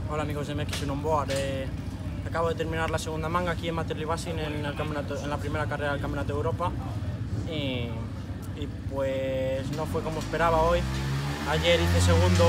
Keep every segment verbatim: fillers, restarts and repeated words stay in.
Hola amigos de M X uno Board, eh, acabo de terminar la segunda manga aquí en Materli-Basin en, el campeonato, en la primera carrera del Campeonato de Europa y, y pues no fue como esperaba hoy. Ayer hice segundo,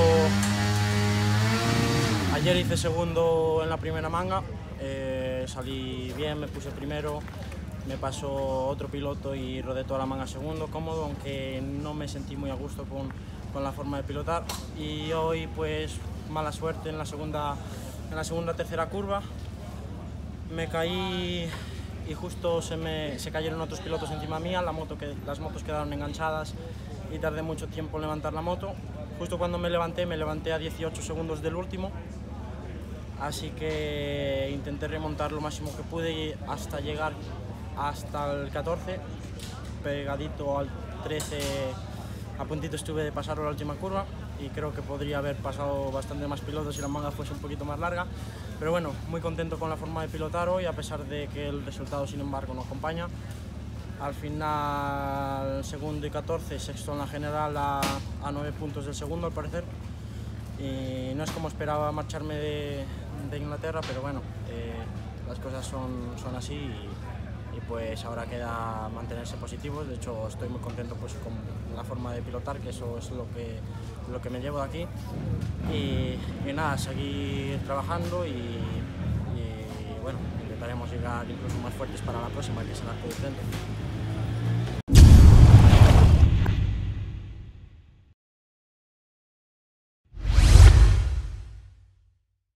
ayer hice segundo en la primera manga, eh, salí bien, me puse primero, me pasó otro piloto y rodé toda la manga segundo, cómodo, aunque no me sentí muy a gusto con, con la forma de pilotar. Y hoy pues mala suerte en la segunda, en la segunda tercera curva, me caí y justo se, me, se cayeron otros pilotos encima mía, la moto que, las motos quedaron enganchadas y tardé mucho tiempo en levantar la moto. Justo cuando me levanté, me levanté a dieciocho segundos del último, así que intenté remontar lo máximo que pude hasta llegar hasta el catorce, pegadito al trece, a puntito estuve de pasarlo la última curva y creo que podría haber pasado bastante más pilotos si la manga fuese un poquito más larga, pero bueno, muy contento con la forma de pilotar hoy, a pesar de que el resultado sin embargo no acompaña. Al final segundo y catorce, sexto en la general a, a nueve puntos del segundo al parecer, y no es como esperaba marcharme de, de Inglaterra, pero bueno, eh, las cosas son, son así y, y pues ahora queda mantenerse positivos. De hecho estoy muy contento pues con la forma de pilotar, que eso es lo que, lo que me llevo de aquí, y, y nada, seguir trabajando y, y bueno, intentaremos llegar incluso más fuertes para la próxima, que será todo diferente.